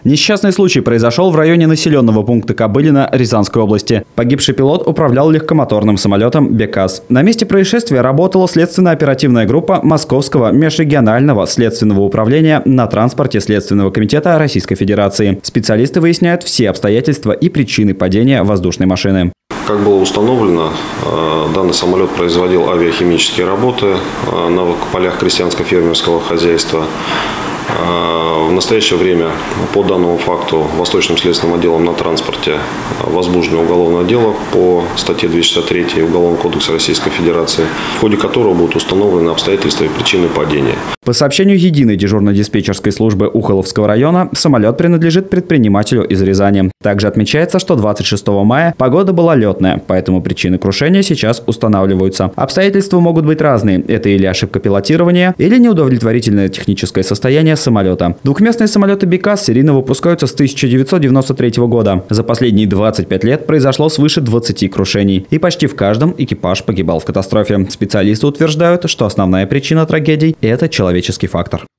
Несчастный случай произошел в районе населенного пункта Кобылино Рязанской области. Погибший пилот управлял легкомоторным самолетом «Бекас». На месте происшествия работала следственно-оперативная группа Московского межрегионального следственного управления на транспорте Следственного комитета Российской Федерации. Специалисты выясняют все обстоятельства и причины падения воздушной машины. Как было установлено, данный самолет производил авиахимические работы на полях крестьянско-фермерского хозяйства. В настоящее время по данному факту Восточным следственным отделом на транспорте возбуждено уголовное дело по статье 263 Уголовного кодекса Российской Федерации, в ходе которого будут установлены обстоятельства и причины падения. По сообщению единой дежурно-диспетчерской службы Ухоловского района, самолет принадлежит предпринимателю из Рязани. Также отмечается, что 26 мая погода была летная, поэтому причины крушения сейчас устанавливаются. Обстоятельства могут быть разные. Это или ошибка пилотирования, или неудовлетворительное техническое состояние самолета. Двухместные самолеты «Бекас» серийно выпускаются с 1993 года. За последние 25 лет произошло свыше 20 крушений. И почти в каждом экипаж погибал в катастрофе. Специалисты утверждают, что основная причина трагедий – это человеческий фактор.